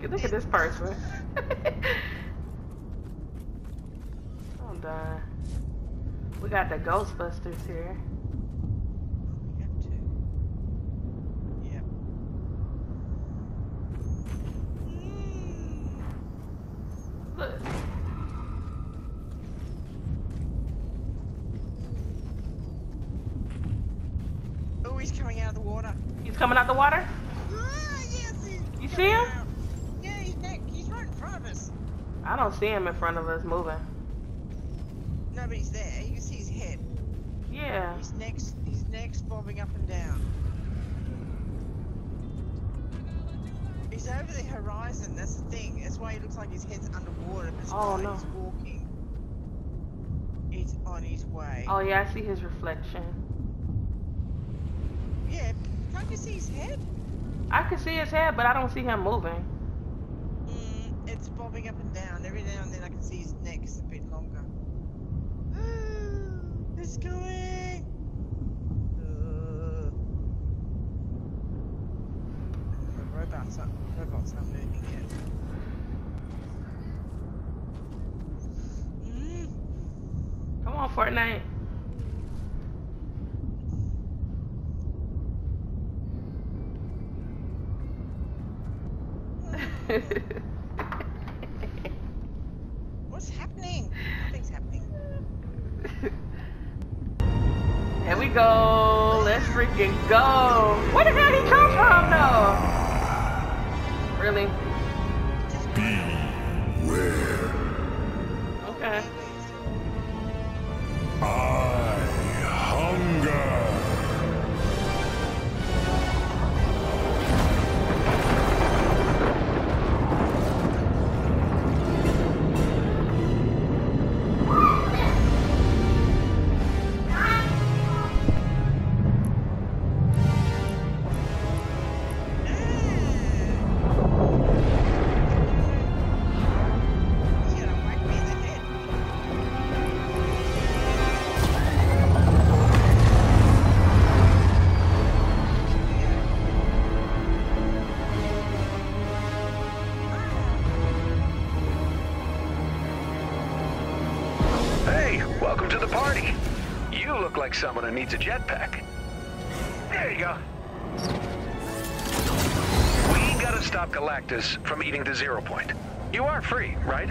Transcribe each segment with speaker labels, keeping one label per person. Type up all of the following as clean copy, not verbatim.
Speaker 1: Look at this person. I'm done. We got the Ghostbusters here.
Speaker 2: We got two. Yep.
Speaker 1: Look.
Speaker 2: Oh, he's coming out of the water.
Speaker 1: He's coming out the water?
Speaker 2: Yes,
Speaker 1: You see him?
Speaker 2: out. Yeah, he's right in front of us.
Speaker 1: I don't see him in front of us moving.
Speaker 2: No, but he's there. You can see his head.
Speaker 1: Yeah.
Speaker 2: His neck's bobbing up and down. He's over the horizon. That's the thing. That's why he looks like his head's underwater. But
Speaker 1: Oh, no.
Speaker 2: He's walking. He's on his way.
Speaker 1: Oh yeah, I see his reflection.
Speaker 2: Yeah. Can't you see his head?
Speaker 1: I can see his head, but I don't see him moving.
Speaker 2: It's bobbing up and down. Every now and then I can see his neck's a bit longer. It's going. The robots aren't moving yet.
Speaker 1: Come on, Fortnite.
Speaker 2: What's happening? Nothing's happening.
Speaker 1: Here we go. Let's freaking go. Where the hell he come from, though? Really?
Speaker 3: Beware.
Speaker 1: Okay.
Speaker 3: I hunger.
Speaker 2: He's gonna whack me in the head.
Speaker 4: Hey, welcome to the party. You look like someone who needs a jetpack. There you go. We gotta stop Galactus from eating the 0 point. You are free, right?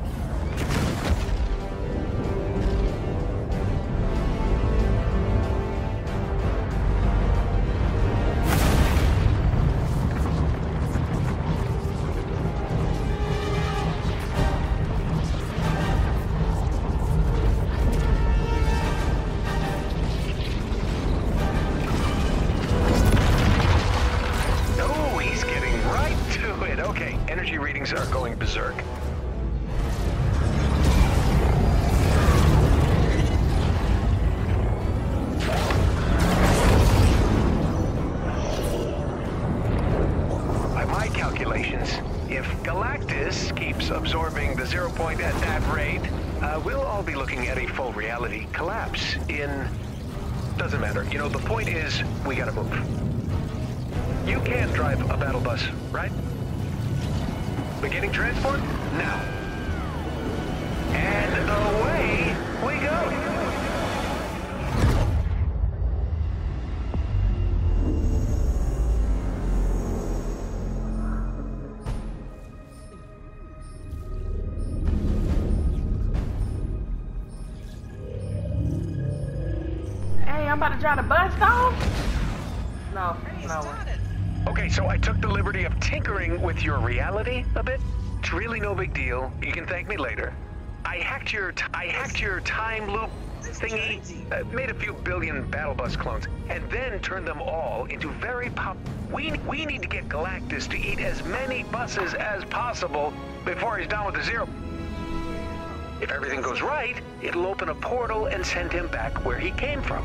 Speaker 4: Oh, he's getting right to it. Okay, energy readings are going berserk. By my calculations, if Galactus keeps absorbing the 0 point at that rate, we'll all be looking at a full reality collapse in... Doesn't matter. You know, the point is, we gotta move. You can't drive a battle bus, right? Beginning transport? Now. And away we go.
Speaker 1: Hey, I'm about to drive the bus off? No,
Speaker 2: Hey, he
Speaker 1: no.
Speaker 2: started.
Speaker 4: Okay, so I took the liberty of tinkering with your reality a bit. It's really no big deal. You can thank me later. I hacked your time loop thingy, made a few billion battle bus clones, and then turned them all into very We need to get Galactus to eat as many buses as possible before he's done with the 0. If everything goes right, it'll open a portal and send him back where he came from.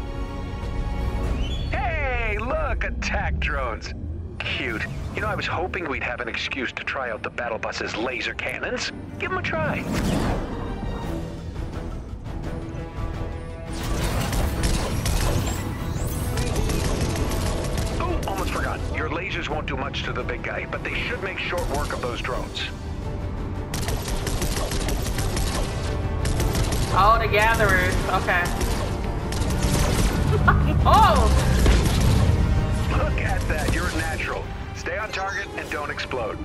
Speaker 4: Hey, look, attack drones. Cute. You know, I was hoping we'd have an excuse to try out the battle bus's laser cannons. Give them a try. Oh, almost forgot. You're Your lasers won't do much to the big guy, but they should make short work of those drones.
Speaker 1: Oh, the gatherers. Okay. Oh!
Speaker 4: Look at that. You're a natural. Stay on target and don't explode.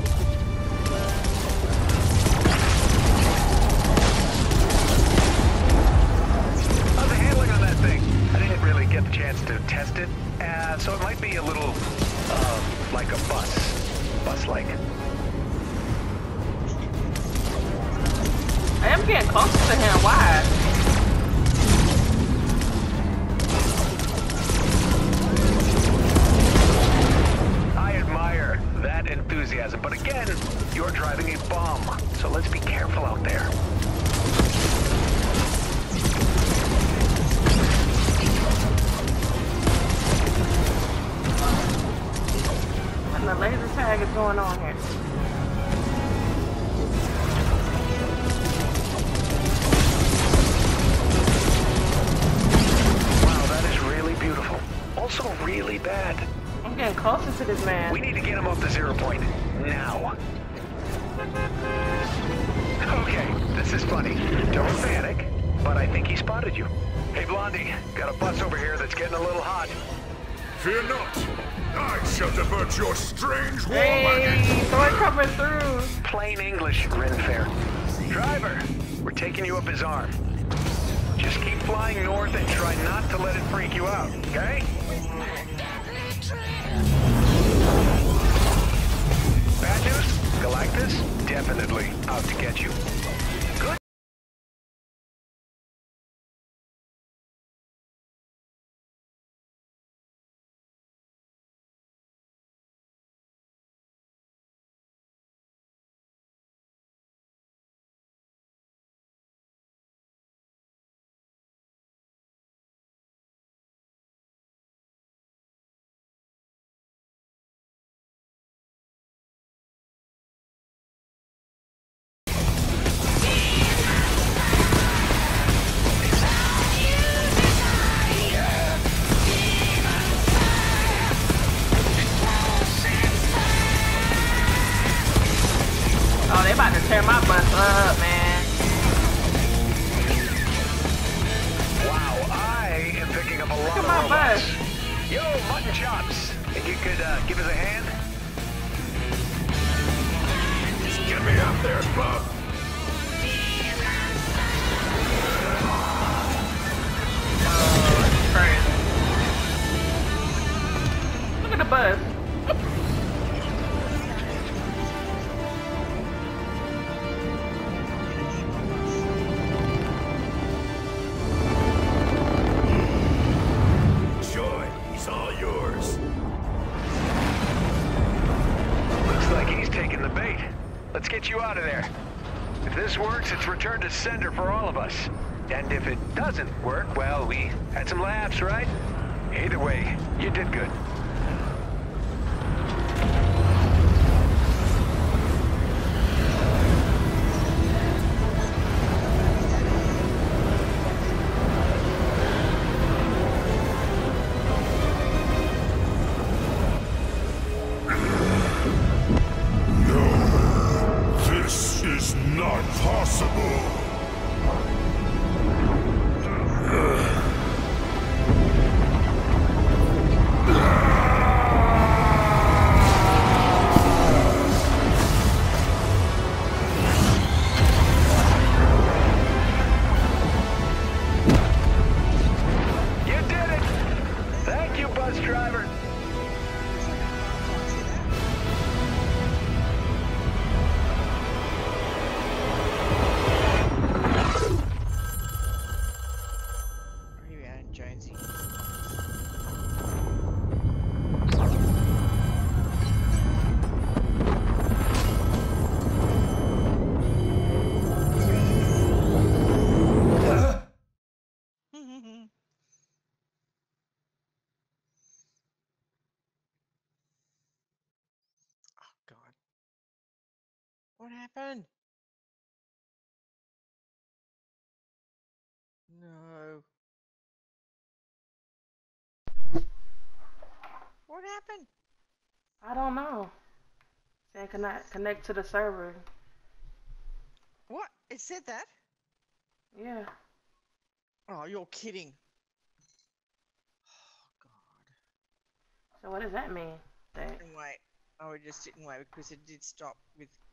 Speaker 4: How's the handling on that thing? I didn't really get the chance to test it, so it might be a little, like a bus-like.
Speaker 1: I am getting close to him. Why?
Speaker 4: I admire that enthusiasm, but again, you're driving a bomb, so let's be careful out there.
Speaker 1: What the laser tag is going on here?
Speaker 4: Beautiful. Also really bad.
Speaker 1: I'm getting closer to this man.
Speaker 4: We need to get him off the 0 point. Now. Okay, this is funny. Don't panic, but I think he spotted you. Hey, Blondie, got a bus over here that's getting a little hot.
Speaker 3: Fear not. I shall divert your strange war
Speaker 1: Hey,
Speaker 3: wagon.
Speaker 1: someone coming through.
Speaker 4: Plain English, Grinfair. Driver, we're taking you up his arm. Just keep flying north and try not to let it freak you out, okay? Bad news? Galactus? Definitely out to get you. Good.
Speaker 1: Oh, they about to tear my bus up, man.
Speaker 4: Wow, I am picking up a lot
Speaker 1: Look
Speaker 4: of
Speaker 1: at my
Speaker 4: robots.
Speaker 1: bus.
Speaker 4: Yo, mutton chops. Think you could give us a hand?
Speaker 3: Just get me up there, bub.
Speaker 1: Oh, that's crazy. Look at the bus.
Speaker 3: Joy, he's all yours.
Speaker 4: Looks like he's taking the bait. Let's get you out of there. If this works, it's return to sender for all of us. And if it doesn't work, well, we had some laughs, right? Either way, you did good.
Speaker 3: This is not possible.
Speaker 4: You did it! Thank you, bus driver.
Speaker 2: Where are you at, Jonesy? Oh God. What happened? No. What happened?
Speaker 1: I don't know. Saying connect to the server.
Speaker 2: What? It said that?
Speaker 1: Yeah.
Speaker 2: Oh, you're kidding. Oh, God.
Speaker 1: So what does that mean? That
Speaker 2: And wait. I would just sit and wait because it did stop with